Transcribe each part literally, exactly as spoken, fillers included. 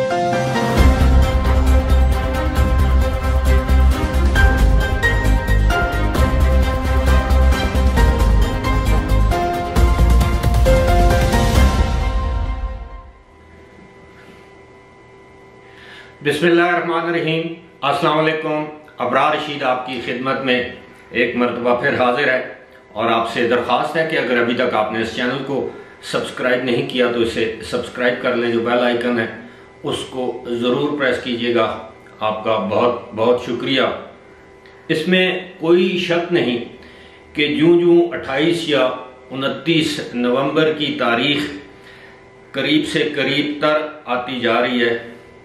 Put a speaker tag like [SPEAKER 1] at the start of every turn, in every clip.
[SPEAKER 1] बिस्मिल्लाहिर्रहमानिर्रहीम। अस्सलाम वालेकुम। अबरार रशीद आपकी खिदमत में एक मरतबा फिर हाजिर है और आपसे दरख्वास्त है कि अगर अभी तक आपने इस चैनल को सब्सक्राइब नहीं किया तो इसे सब्सक्राइब कर लें। जो बेल आइकन है उसको ज़रूर प्रेस कीजिएगा। आपका बहुत बहुत शुक्रिया। इसमें कोई शक नहीं कि जूँ जूँ अट्ठाईस या उनतीस नवंबर की तारीख करीब से करीब तर आती जा रही है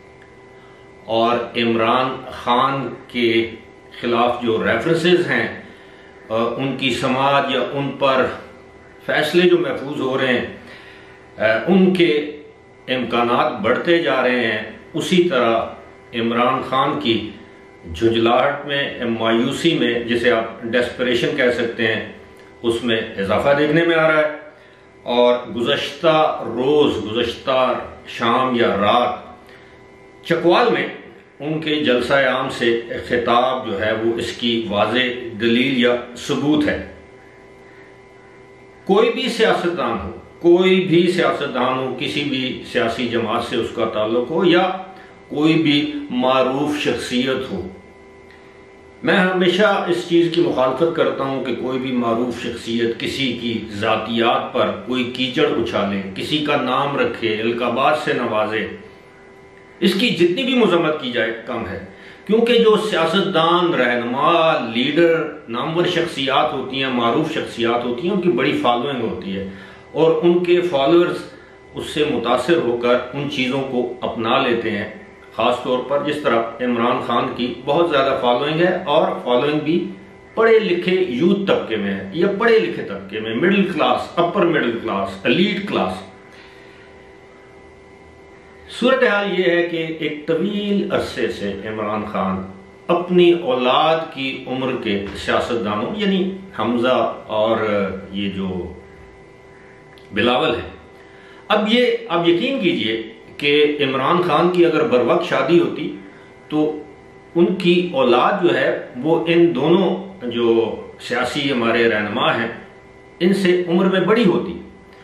[SPEAKER 1] और इमरान खान के ख़िलाफ़ जो रेफरेंसेस हैं उनकी समाज या उन पर फैसले जो महफूज हो रहे हैं उनके इम्कानात बढ़ते जा रहे हैं। उसी तरह इमरान खान की झुंझलाहट में, मायूसी में, जिसे आप डेस्परेशन कह सकते हैं, उसमें इजाफा देखने में आ रहा है। और गुज़श्ता रोज़, गुज़श्ता शाम या रात चकवाल में उनके जलसा आम से खिताब जो है वो इसकी वाज़े दलील या सबूत है। कोई भी सियासतदान हो, कोई भी सियासतदान हो, किसी भी सियासी जमात से उसका ताल्लुक हो या कोई भी मारूफ शख्सियत हो, मैं हमेशा इस चीज़ की मुखालफत करता हूँ कि कोई भी मारूफ शख्सियत किसी की ज़ातियात पर कोई कीचड़ उछाले, किसी का नाम रखे, इल्काबात से नवाजे। इसकी जितनी भी मजम्मत की जाए कम है, क्योंकि जो सियासतदान, रहनुमा, लीडर, नामवर शख्सियात होती हैं, मारूफ शख्सियात होती हैं, उनकी बड़ी फॉलोइंग होती है और उनके फॉलोअर्स उससे मुतासर होकर उन चीज़ों को अपना लेते हैं। ख़ास तौर पर जिस तरह इमरान खान की बहुत ज़्यादा फॉलोइंग है और फॉलोइंग भी पढ़े लिखे यूथ तबके में है या पढ़े लिखे तबके में, middle class, upper middle class, elite class. सूरत हाल ये है कि एक तवील अरसे से इमरान खान अपनी औलाद की उम्र के सियासतदानों यानी हमजा और ये जो बिलावल है, अब ये आप यकीन कीजिए कि इमरान खान की अगर बर वक्त शादी होती तो उनकी औलाद जो है वो इन दोनों जो सियासी हमारे रहनुमा हैं इनसे उम्र में बड़ी होती।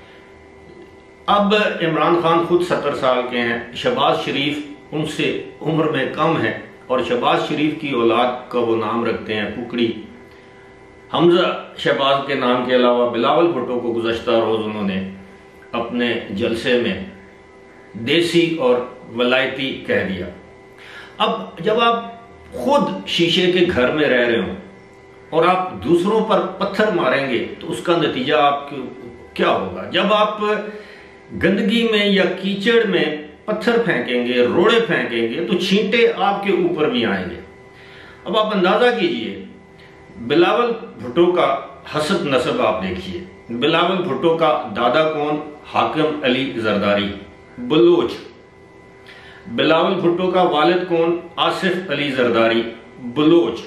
[SPEAKER 1] अब इमरान खान खुद सत्तर साल के हैं, शहबाज शरीफ उनसे उम्र में कम है और शहबाज शरीफ की औलाद का वो नाम रखते हैं कुकड़ी। हमजा शहबाज के नाम के अलावा बिलावल भुट्टो को गुज़श्ता रोज़ उन्होंने अपने जलसे में देसी और वलायती कह दिया। अब जब आप खुद शीशे के घर में रह रहे हो और आप दूसरों पर पत्थर मारेंगे तो उसका नतीजा आपको क्या होगा? जब आप गंदगी में या कीचड़ में पत्थर फेंकेंगे, रोड़े फेंकेंगे तो छींटे आपके ऊपर भी आएंगे। अब आप अंदाजा कीजिए, बिलावल भुट्टो का हसब नसब आप देखिए। बिलावल भुट्टो का दादा कौन? हाकिम अली जरदारी, बलोच। बिलावल भुट्टो का वालिद कौन? आसिफ अली जरदारी, बलोच।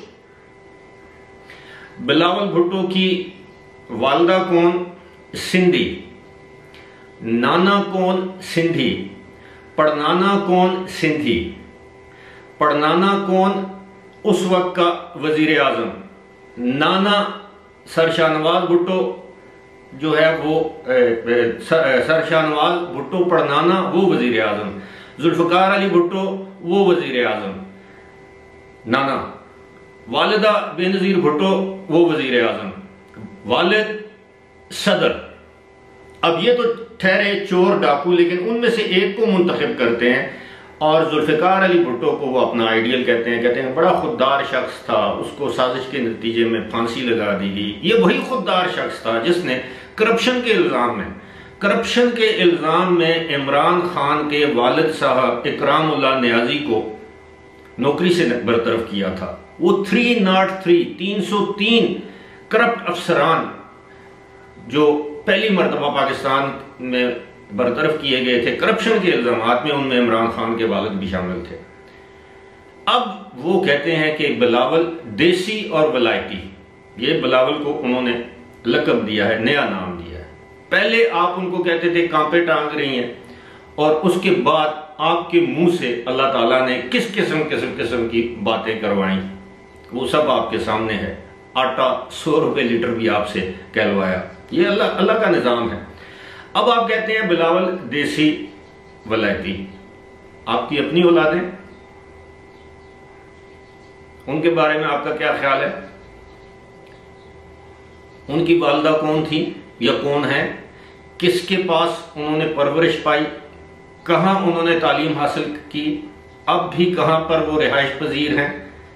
[SPEAKER 1] बिलावल भुट्टो की वालदा कौन? सिंधी। नाना कौन? सिंधी। पड़नाना कौन? सिंधी। पड़नाना कौन? उस वक्त का वजीर आजम। नाना सर शाहनवाज भुट्टो जो है वो सर शाहनवाज भुट्टो पड़नाना वो वजीर आजम। जुल्फकार अली भुट्टो वो वजीर आजम नाना। वालिदा बेनज़ीर भुट्टो वो वजीर आजम। वालिद सदर। अब ये तो ठहरे चोर डाकू, लेकिन उनमें से एक को मुंतखब करते हैं और जुल्फिकार अली भुट्टो को वो अपना आइडियल कहते हैं। कहते हैं बड़ा खुददार शख्स था, उसको साजिश के नतीजे में फांसी लगा दी गई। ये वही खुददार शख्स था जिसने करप्शन के इल्ज़ाम में करप्शन के इल्ज़ाम में इमरान खान के वालिद साहब इकरामुल्लाह नियाजी को नौकरी से बरतरफ किया था। वो थ्री नॉट थ्री तीन सौ तीन करप्ट अफसरान जो पहली मरतबा पाकिस्तान में बरतरफ किए गए थे करप्शन के इल्जामात में, उनमें इमरान खान के वालिद भी शामिल थे। अब वो कहते हैं कि बिलावल देसी और वलायती, ये बिलावल को उन्होंने लकब दिया है, नया नाम दिया है। पहले आप उनको कहते थे कांपे टांग रही हैं और उसके बाद आपके मुंह से अल्लाह ताला ने किस किस्म किस्म किस्म की बातें करवाई, वो सब आपके सामने है। आटा सौ रुपए लीटर भी आपसे कहलवाया, ये अल्लाह अल्लाह का निज़ाम है। अब आप कहते हैं बिलावल देसी वलायती, आपकी अपनी औलादें, उनके बारे में आपका क्या ख्याल है? उनकी वालदा कौन थी या कौन है? किसके पास उन्होंने परवरिश पाई? कहाँ उन्होंने तालीम हासिल की? अब भी कहाँ पर वो रिहाइश पजीर हैं?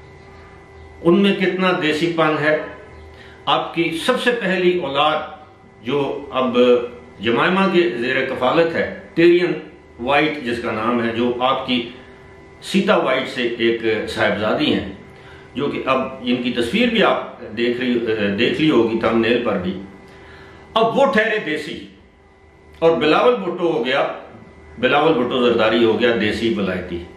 [SPEAKER 1] उनमें कितना देसीपन है? आपकी सबसे पहली औलाद जो अब जमायमा के ज़ेर कफालत है, टेरियन वाइट जिसका नाम है, जो आपकी सीता वाइट से एक साहिबजादी हैं, जो कि अब इनकी तस्वीर भी आप देख रही देख ली होगी थंबनेल पर भी। अब वो ठहरे देसी और बिलावल भुट्टो हो गया, बिलावल भुट्टो जरदारी हो गया देसी वलायती।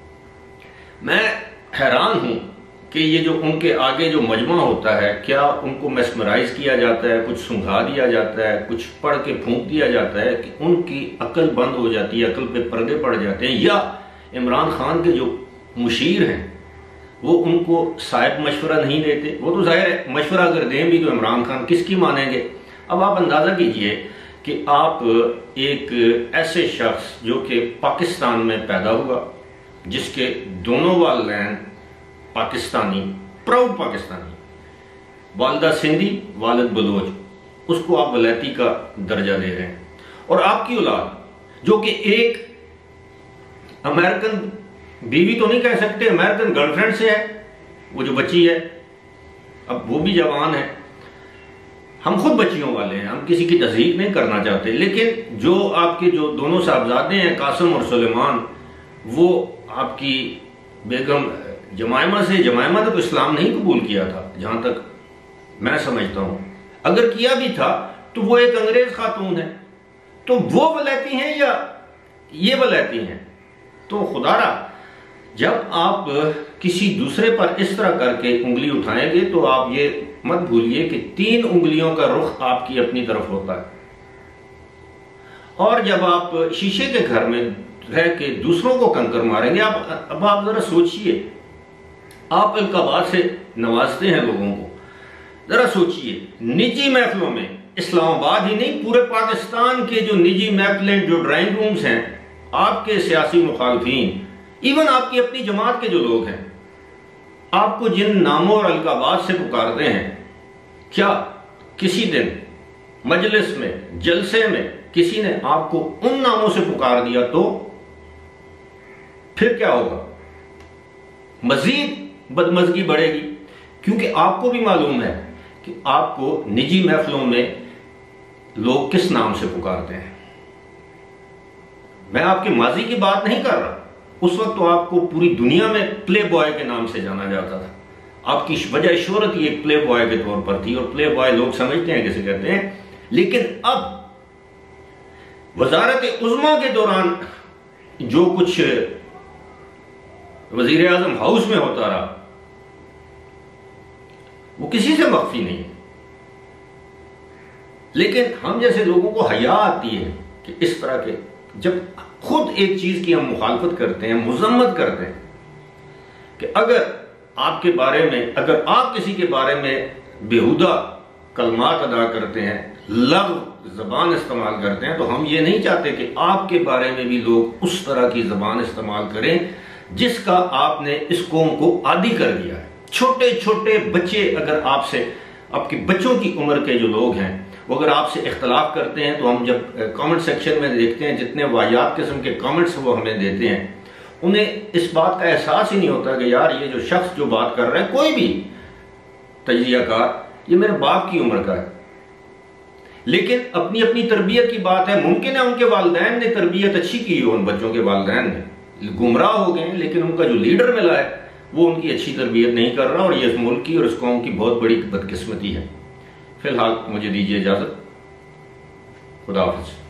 [SPEAKER 1] मैं हैरान हूं कि ये जो उनके आगे जो मजमा होता है, क्या उनको मेस्मराइज किया जाता है, कुछ सुंघा दिया जाता है, कुछ पढ़ के फूंक दिया जाता है कि उनकी अकल बंद हो जाती है, अकल पे पर्दे पड़ जाते हैं, या इमरान खान के जो मुशीर हैं वो उनको साहिब मशवरा नहीं देते? वो तो जाहिर है मशवरा अगर दें भी तो इमरान खान किसकी मानेंगे? अब आप अंदाज़ा कीजिए कि आप एक ऐसे शख्स जो कि पाकिस्तान में पैदा हुआ, जिसके दोनों वालिदैन पाकिस्तानी, प्राउड पाकिस्तानी, वालदा सिंधी वालिद बलोच, उसको आप वलायती का दर्जा दे रहे हैं। और आपकी औलाद जो कि एक अमेरिकन बीवी तो नहीं कह सकते, अमेरिकन गर्लफ्रेंड से है, वो जो बच्ची है, अब वो भी जवान है। हम खुद बच्चियों वाले हैं, हम किसी की तस्दीक नहीं करना चाहते, लेकिन जो आपके जो दोनों साहबजादे हैं कासिम और सुलेमान, वो आपकी बेगम जमायमा से, जमायमा ने तो इस्लाम नहीं कबूल किया था जहां तक मैं समझता हूं, अगर किया भी था तो वो एक अंग्रेज खातून है। तो वो वलायती हैं या ये वलायती हैं? तो खुदारा, जब आप किसी दूसरे पर इस तरह करके उंगली उठाएंगे तो आप ये मत भूलिए कि तीन उंगलियों का रुख आपकी अपनी तरफ होता है। और जब आप शीशे के घर में रह के दूसरों को कंकर मारेंगे, आप अब आप जरा सोचिए, आप अलकाबाद से नवाजते हैं लोगों को, जरा सोचिए निजी महफिलों में, इस्लामाबाद ही नहीं पूरे पाकिस्तान के जो निजी महफिलें, जो ड्राइंग रूम्स हैं, आपके सियासी मुखालफीन, इवन आपकी अपनी जमात के जो लोग हैं, आपको जिन नामों और अलकाबाद से पुकारते हैं, क्या किसी दिन मजलिस में, जलसे में किसी ने आपको उन नामों से पुकार दिया तो फिर क्या होगा? मजीद बदमजगी बढ़ेगी, क्योंकि आपको भी मालूम है कि आपको निजी महफिलों में लोग किस नाम से पुकारते हैं। मैं आपके माजी की बात नहीं कर रहा, उस वक्त तो आपको पूरी दुनिया में प्ले बॉय के नाम से जाना जाता था, आपकी वजह शोहरत ही एक प्ले बॉय के तौर पर थी, और प्ले बॉय लोग समझते हैं किसे कहते हैं। लेकिन अब वजारत उज़्मा के दौरान जो कुछ वजीर आजम हाउस में होता रहा, वो किसी से मख्फी नहीं है। लेकिन हम जैसे लोगों को हया आती है कि इस तरह के, जब खुद एक चीज की हम मुखालफत करते हैं, मुजम्मत करते हैं कि अगर आपके बारे में, अगर आप किसी के बारे में बेहुदा कलमात अदा करते हैं, लग़्व ज़बान इस्तेमाल करते हैं, तो हम ये नहीं चाहते कि आपके बारे में भी लोग उस तरह की ज़बान इस्तेमाल करें जिसका आपने इस कौम को आदी कर दिया है। छोटे छोटे बच्चे, अगर आपसे, आपके बच्चों की उम्र के जो लोग हैं, वो अगर आपसे इख्तलाफ करते हैं, तो हम जब कमेंट सेक्शन में देखते हैं जितने वाहियात किस्म के कमेंट्स वो हमें देते हैं, उन्हें इस बात का एहसास ही नहीं होता कि यार ये जो शख्स जो बात कर रहा है, कोई भी तजियाकार, ये मेरे बाप की उम्र का है। लेकिन अपनी अपनी तरबियत की बात है, मुमकिन है उनके वालिदैन ने तरबियत अच्छी की हो, उन बच्चों के वालिदैन ने गुमराह हो गए, लेकिन उनका जो लीडर मिला है वो उनकी अच्छी तरबियत नहीं कर रहा, और ये इस मुल्क की और इस कौम की बहुत बड़ी बदकिस्मती है। फिलहाल मुझे दीजिए इजाजत, खुदा हाफिज़।